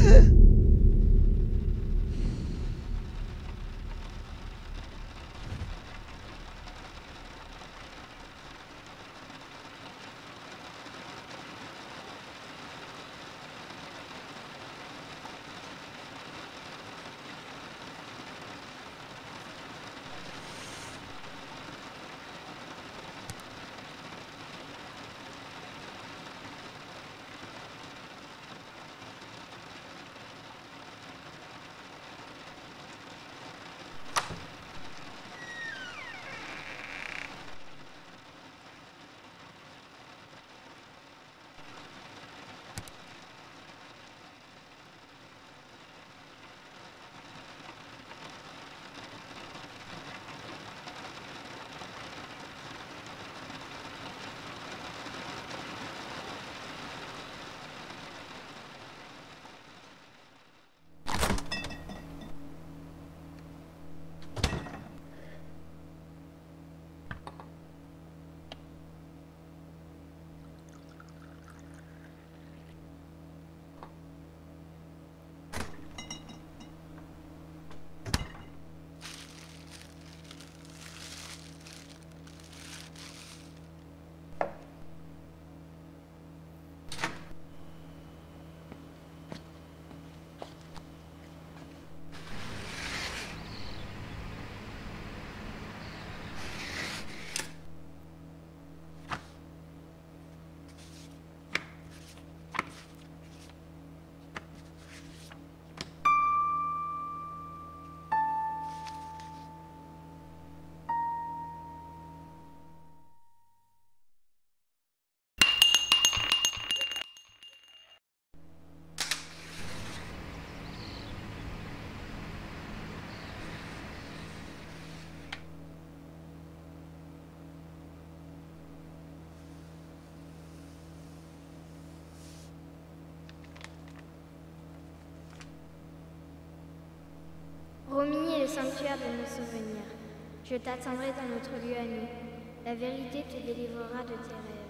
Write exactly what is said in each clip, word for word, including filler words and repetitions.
Romilly est le sanctuaire de nos souvenirs. Je t'attendrai dans notre lieu à nous. La vérité te délivrera de tes rêves.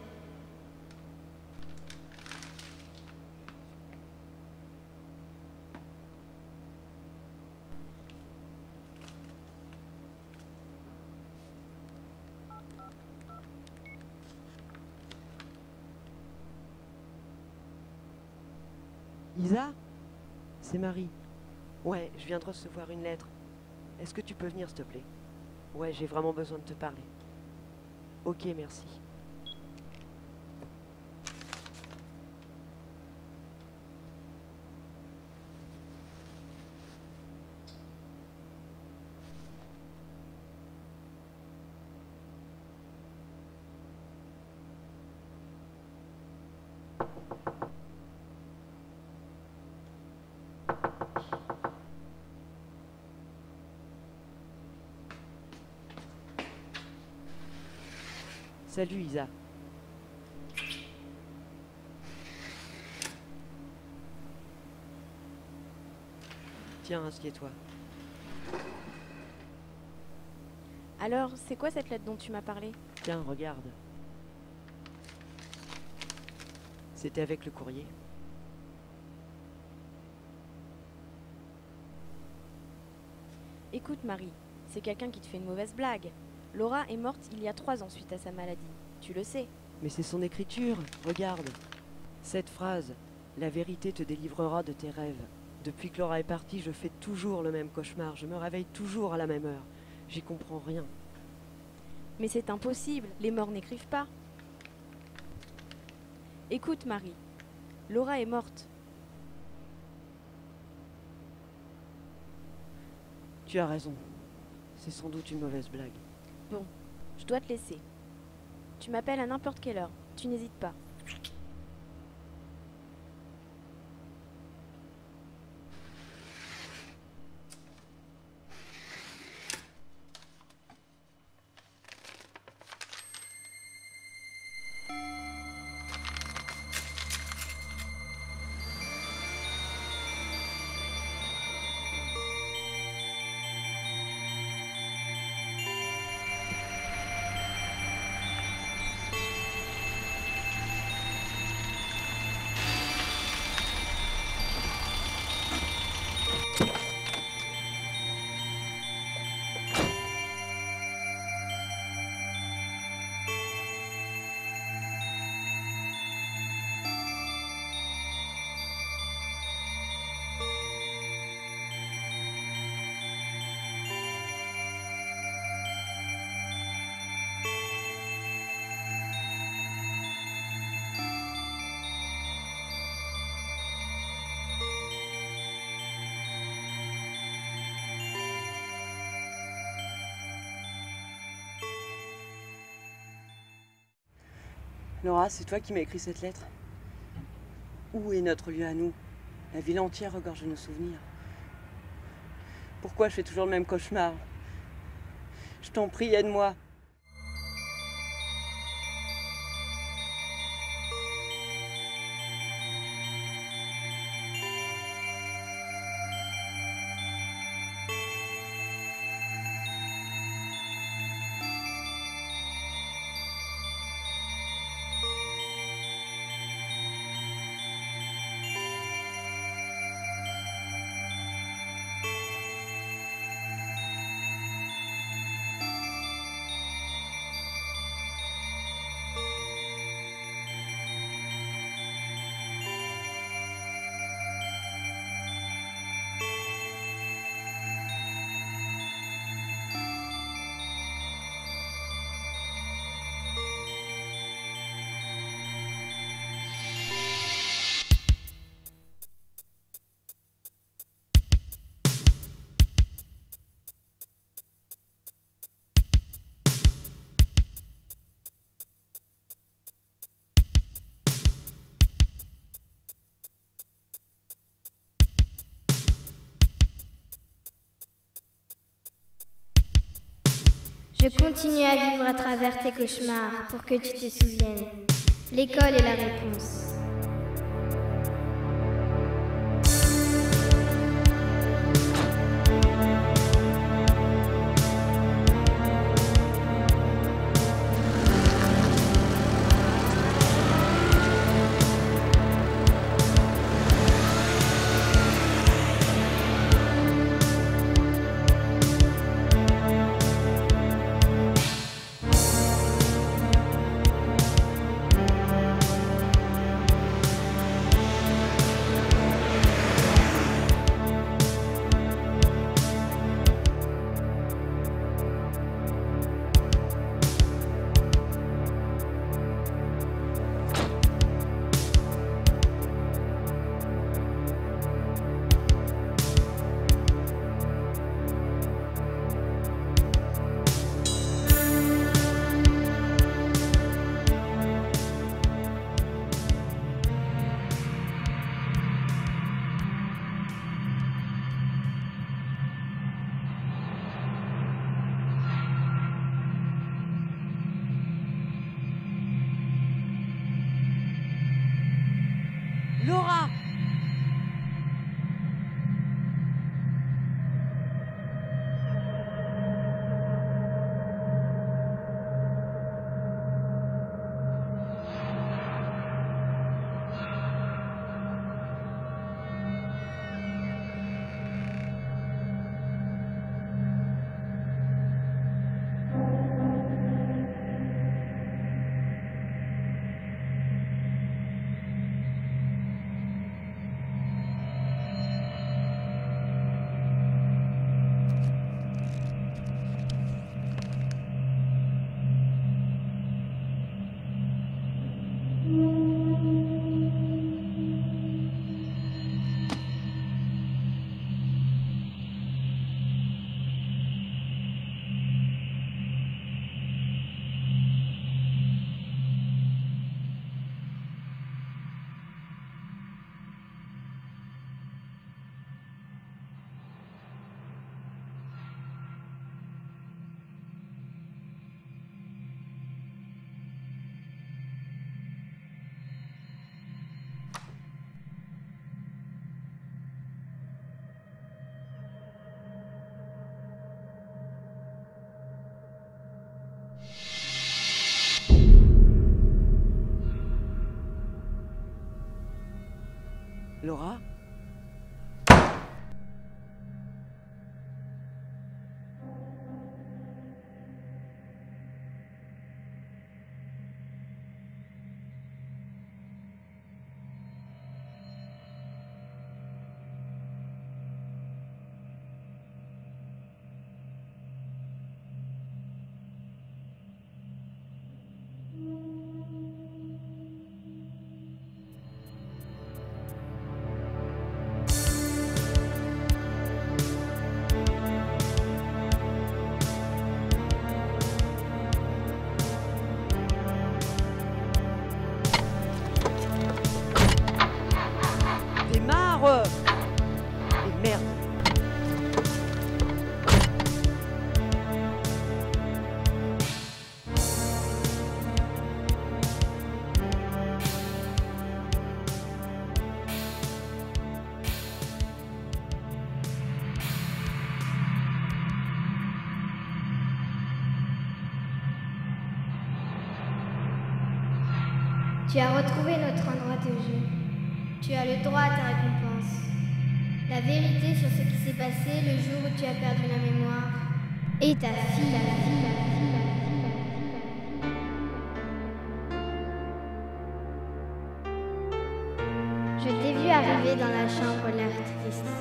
Isa? C'est Marie. Ouais, je viens de recevoir une lettre. Est-ce que tu peux venir, s'il te plaît? Ouais, j'ai vraiment besoin de te parler. Ok, merci. Salut Isa. Tiens, assieds-toi. Alors, c'est quoi cette lettre dont tu m'as parlé? Tiens, regarde. C'était avec le courrier. Écoute Marie, c'est quelqu'un qui te fait une mauvaise blague. Laura est morte il y a trois ans suite à sa maladie. Tu le sais. Mais c'est son écriture, regarde. Cette phrase, la vérité te délivrera de tes rêves. Depuis que Laura est partie, je fais toujours le même cauchemar. Je me réveille toujours à la même heure. J'y comprends rien. Mais c'est impossible, les morts n'écrivent pas. Écoute Marie, Laura est morte. Tu as raison. C'est sans doute une mauvaise blague. Bon, je dois te laisser. Tu m'appelles à n'importe quelle heure, tu n'hésites pas. Laura, c'est toi qui m'as écrit cette lettre. Où est notre lieu à nous? La ville entière regorge de nos souvenirs. Pourquoi je fais toujours le même cauchemar? Je t'en prie, aide-moi. Je continue à vivre à travers tes cauchemars pour que tu te souviennes. L'école est la réponse. Laura! Laura? Tu as retrouvé notre endroit de jeu. Tu as le droit à ta récompense. La vérité sur ce qui s'est passé le jour où tu as perdu la mémoire. Et ta fille, la fille, la fille, la fille, la fille. Je t'ai vu arriver dans la chambre l'air triste.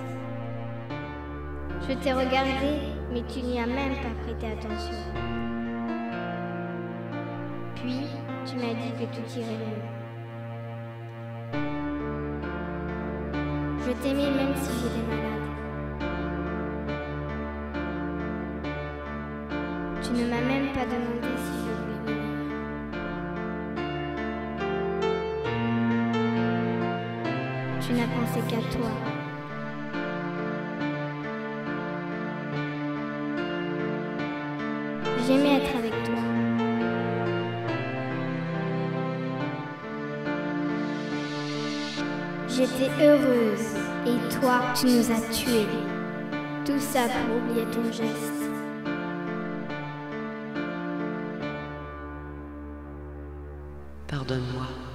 Je t'ai regardé, mais tu n'y as même pas prêté attention. Puis, tu m'as dit que tout irait mieux. Je t'aimais même si j'étais malade. Tu ne m'as même pas demandé si je voulais mourir. Tu n'as pensé qu'à toi. J'aimais être avec toi. J'étais heureuse et toi, tu nous as tués. Tout ça pour oublier ton geste. Pardonne-moi.